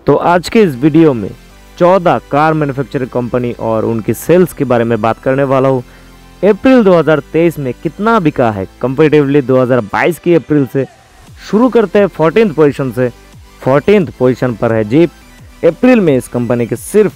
तो आज के इस वीडियो में 14 कार मैन्युफैक्चरिंग कंपनी और उनकी सेल्स के बारे में बात करने वाला हूँ। अप्रैल 2023 में कितना बिका है कंपेरेटिवली 2022 की अप्रैल से। शुरू करते हैं 14th पोजीशन से। 14th पोजीशन पर है जीप। अप्रैल में इस कंपनी के सिर्फ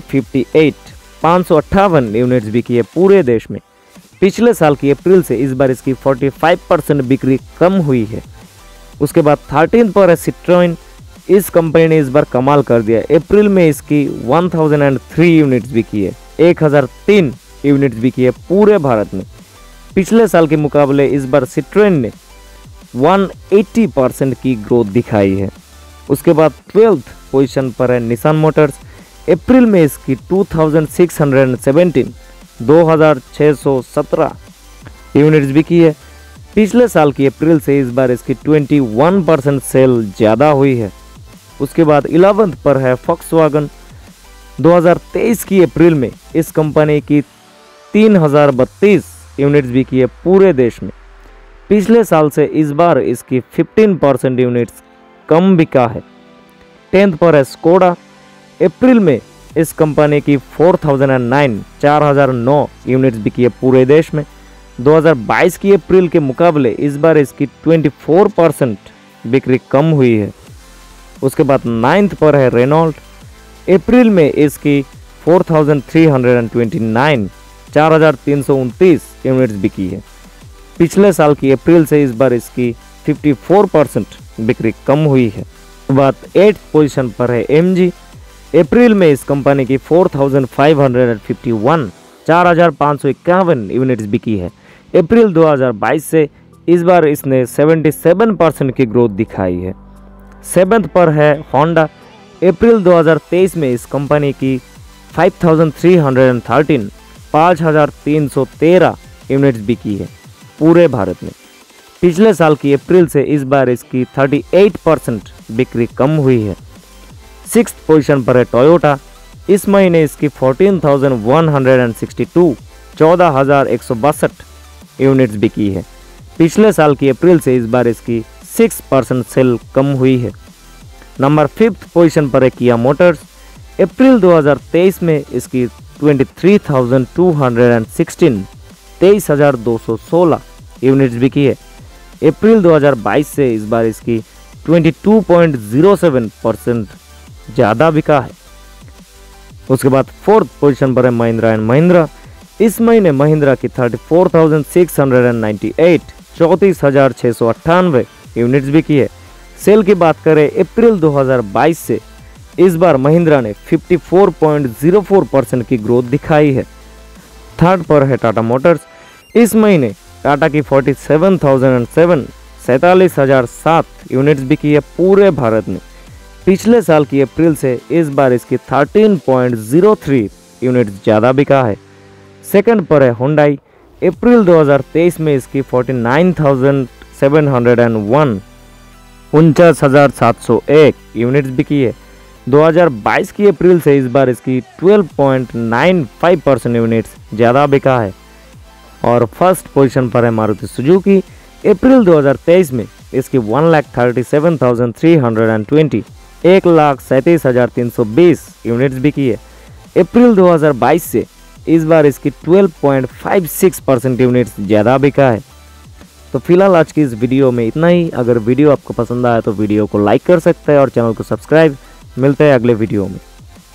558 यूनिट्स बिकी है पूरे देश में। पिछले साल की अप्रैल से इस बार इसकी 45% बिक्री कम हुई है। उसके बाद 13th पर है सिट्रोइन। इस कंपनी ने इस बार कमाल कर दिया। अप्रैल में इसकी 1003 यूनिट्स बिकी है। 1003 यूनिट्स बिकी है पूरे भारत में। पिछले साल के मुकाबले इस बार सिट्रोइन ने 180% की ग्रोथ दिखाई है। उसके बाद 12th पोजीशन पर है निसान मोटर्स। अप्रैल में इसकी 2617 यूनिट्स बिकी है। पिछले साल की अप्रैल से इस बार इसकी 21% सेल ज़्यादा हुई है। उसके बाद 11th पर है फॉक्सवैगन। 2023 की अप्रैल में इस कंपनी की 3032 यूनिट्स बिकी है पूरे देश में। पिछले साल से इस बार इसकी 15% यूनिट्स कम बिका है। 10th पर है स्कोडा। अप्रैल में इस कंपनी की 4009 यूनिट्स बिकी है पूरे देश में। 2022 की अप्रैल के मुकाबले इस बार इसकी 24% बिक्री कम हुई है। उसके बाद 9th पर है रेनॉल्ट। अप्रैल में इसकी 4329 यूनिट्स बिकी है। पिछले साल की अप्रैल से इस बार इसकी 54% बिक्री कम हुई है। बात 8th पोजीशन पर है एमजी। अप्रैल में इस कंपनी की 4551 यूनिट्स बिकी है। अप्रैल 2022 से इस बार इसने 77% की ग्रोथ दिखाई है। 7th पर है होंडा। अप्रैल 2023 में इस कंपनी की 5313 यूनिट्स बिकी है पूरे भारत में। पिछले साल की अप्रैल से इस बार इसकी 38% बिक्री कम हुई है। 6th पोजीशन पर है टोयोटा। इस महीने इसकी 14,162 यूनिट्स बिकी है। पिछले साल की अप्रैल से इस बार इसकी 6% सेल कम हुई है। नंबर 5th पोजीशन पर है किया मोटर्स। अप्रैल 2023 में इसकी 23,216 यूनिट्स बिकी है। अप्रैल 2022 से इस बार इसकी 22.07% ज़्यादा बिका है। उसके बाद 4th पोजीशन पर है महिंद्रा एंड महिंद्रा। इस महीने महिंद्रा की 34,698 यूनिट्स बिकी है। सेल की बात करें अप्रैल 2022 से इस बार महिंद्रा ने 54.04% की ग्रोथ दिखाई है। 3rd पर है टाटा मोटर्स। इस महीने टाटा की 47,007 यूनिट्स बिकी है पूरे भारत में। पिछले साल की अप्रैल से इस बार इसकी 13.03 यूनिट्स ज़्यादा बिका है। 2nd पर है हुंडई। अप्रैल 2023 में इसकी 49,701 यूनिट्स बिकी है। 2022 की अप्रैल से इस बार इसकी 12.95% यूनिट्स ज़्यादा बिका है। और 1st पोजीशन पर है मारुति सुजुकी। अप्रैल 2023 में इसकी 1,37,320 1,37,320 यूनिट्स बिकी है। अप्रैल 2022 से इस बार इसकी 12.56% यूनिट्स ज़्यादा बिका है। तो फिलहाल आज की इस वीडियो में इतना ही। अगर वीडियो आपको पसंद आया तो वीडियो को लाइक कर सकते हैं और चैनल को सब्सक्राइब। मिलते हैं अगले वीडियो में।